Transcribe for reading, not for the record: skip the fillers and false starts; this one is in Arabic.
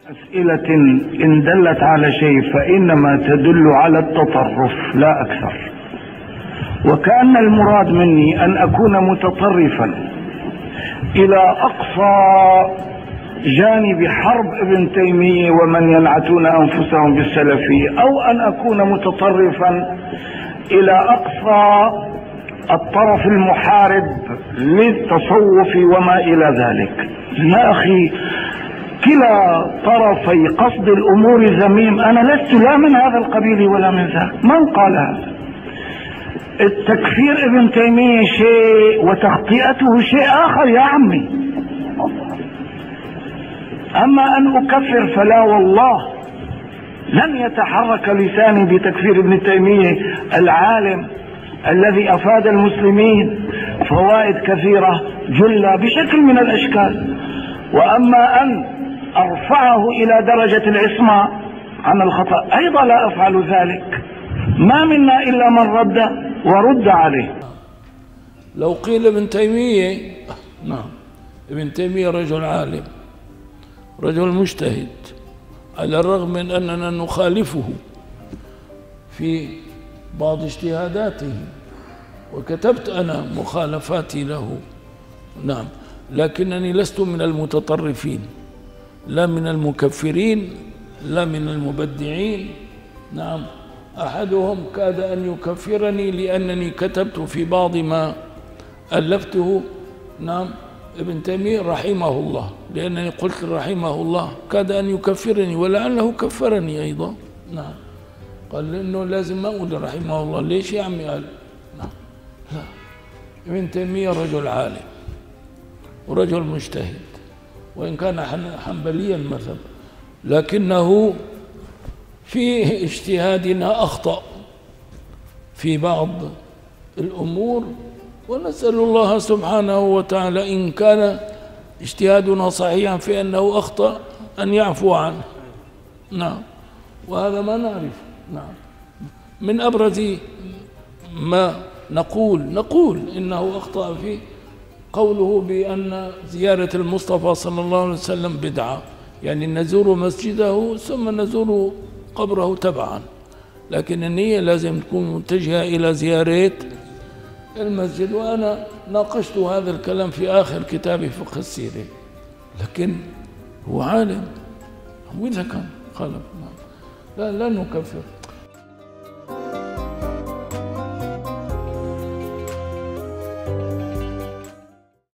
أسئلة إن دلت على شيء فإنما تدل على التطرف لا أكثر، وكأن المراد مني أن أكون متطرفا إلى أقصى جانب حرب ابن تيمية ومن ينعتون أنفسهم بالسلفية، أو أن أكون متطرفا إلى أقصى الطرف المحارب للتصوف وما إلى ذلك. يا أخي، كلا طرفي قصد الأمور ذميم. أنا لست لا من هذا القبيل ولا من ذاك. من قال هذا؟ التكفير ابن تيمية شيء وتخطئته شيء آخر يا عمي. أما أن أكفر فلا والله، لن يتحرك لساني بتكفير ابن تيمية العالم الذي أفاد المسلمين فوائد كثيرة جلة بشكل من الأشكال. وأما أن أرفعه إلى درجة العصمة عن الخطأ أيضا لا أفعل ذلك. ما منا إلا من رد ورد عليه. لو قيل ابن تيمية، نعم، ابن تيمية رجل عالم، رجل مجتهد، على الرغم من أننا نخالفه في بعض اجتهاداته، وكتبت أنا مخالفاتي له، نعم، لكنني لست من المتطرفين، لا من المكفرين، لا من المبدعين. نعم، أحدهم كاد أن يكفرني لأنني كتبت في بعض ما ألفته، نعم، ابن تيمية رحمه الله، لأنني قلت رحمه الله كاد أن يكفرني، ولعله كفرني أيضا. نعم، قال لأنه لازم ما أقول رحمه الله. ليش يا عمي؟ قال نعم، لا، ابن تيمية رجل عالم ورجل مجتهد، وإن كان حنبليا المذهب، لكنه في اجتهادنا أخطأ في بعض الأمور، ونسأل الله سبحانه وتعالى إن كان اجتهادنا صحيحا في أنه أخطأ أن يعفو عنه. نعم، وهذا ما نعرف. نعم، من أبرز ما نقول إنه أخطأ فيه قوله بأن زيارة المصطفى صلى الله عليه وسلم بدعة، يعني نزور مسجده ثم نزور قبره تبعا، لكن النية لازم تكون متجهة إلى زيارة المسجد. وأنا ناقشت هذا الكلام في آخر كتابي فقه السيرة، لكن هو عالم، وإذا كان خالف لا نكفر.